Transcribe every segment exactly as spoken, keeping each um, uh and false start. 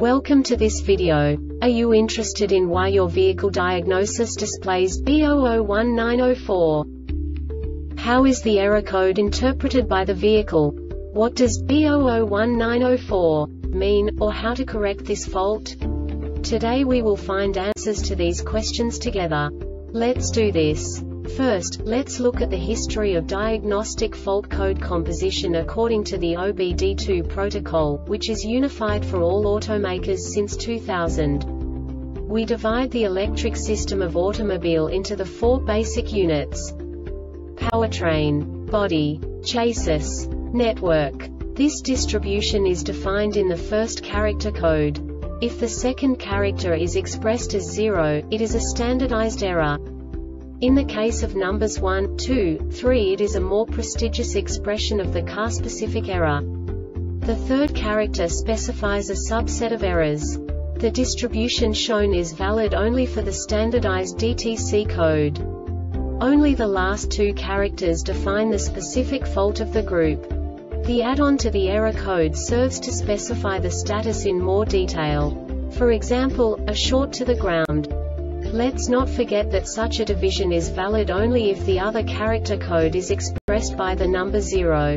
Welcome to this video. Are you interested in why your vehicle diagnosis displays B zero zero one nine zero four? How is the error code interpreted by the vehicle? What does B zero zero one nine zero four mean, or how to correct this fault? Today we will find answers to these questions together. Let's do this. First, let's look at the history of diagnostic fault code composition according to the O B D two protocol, which is unified for all automakers since two thousand. We divide the electric system of automobile into the four basic units: powertrain, body, chassis, network. This distribution is defined in the first character code. If the second character is expressed as zero, it is a standardized error. In the case of numbers one, two, three, it is a more prestigious expression of the car-specific error. The third character specifies a subset of errors. The distribution shown is valid only for the standardized D T C code. Only the last two characters define the specific fault of the group. The add-on to the error code serves to specify the status in more detail. For example, a short to the ground. Let's not forget that such a division is valid only if the other character code is expressed by the number zero.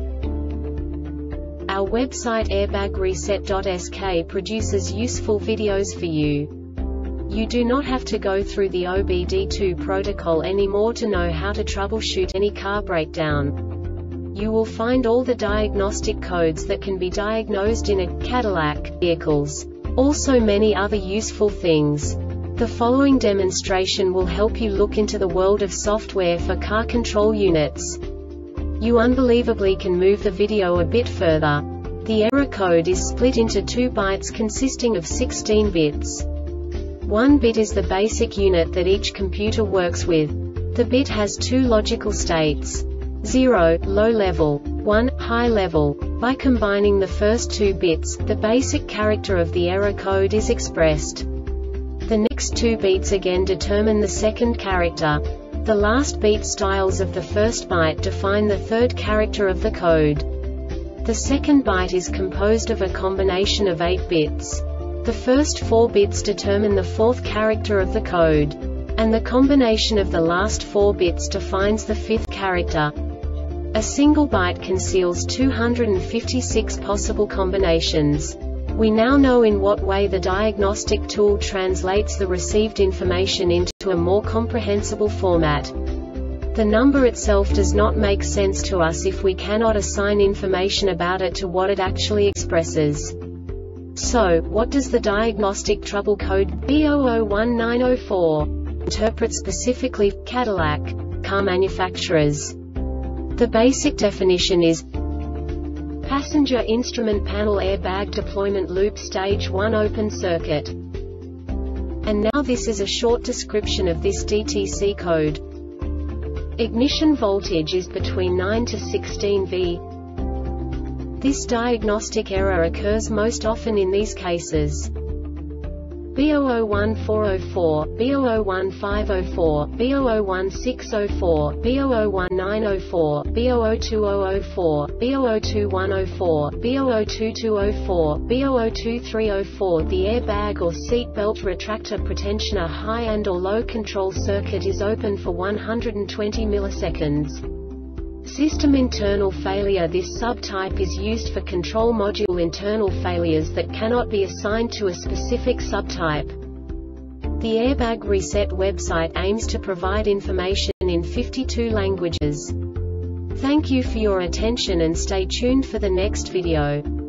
Our website airbag reset dot S K produces useful videos for you. You do not have to go through the O B D two protocol anymore to know how to troubleshoot any car breakdown. You will find all the diagnostic codes that can be diagnosed in a Cadillac vehicles. Also many other useful things. The following demonstration will help you look into the world of software for car control units. You unbelievably can move the video a bit further. The error code is split into two bytes consisting of sixteen bits. One bit is the basic unit that each computer works with. The bit has two logical states: zero, low level, one, high level. By combining the first two bits, the basic character of the error code is expressed. The next two beats again determine the second character. The last beat styles of the first byte define the third character of the code. The second byte is composed of a combination of eight bits. The first four bits determine the fourth character of the code. And the combination of the last four bits defines the fifth character. A single byte conceals two hundred fifty-six possible combinations. We now know in what way the diagnostic tool translates the received information into a more comprehensible format. The number itself does not make sense to us if we cannot assign information about it to what it actually expresses. So, what does the diagnostic trouble code B zero zero one nine zero four interpret specifically for Cadillac car manufacturers? The basic definition is passenger instrument panel airbag deployment loop stage one open circuit. And now this is a short description of this D T C code. Ignition voltage is between nine to sixteen volts. This diagnostic error occurs most often in these cases: B zero zero one four zero four, B zero zero one five zero four, B zero zero one six zero four, B zero zero one nine zero four, B zero zero two zero zero four, B zero zero two one zero four, B zero zero two two zero four, B zero zero two three zero four. The airbag or seat belt retractor pretensioner high and or low control circuit is open for one hundred twenty milliseconds. System internal failure. This subtype is used for control module internal failures that cannot be assigned to a specific subtype. The Airbag Reset website aims to provide information in fifty-two languages. Thank you for your attention and stay tuned for the next video.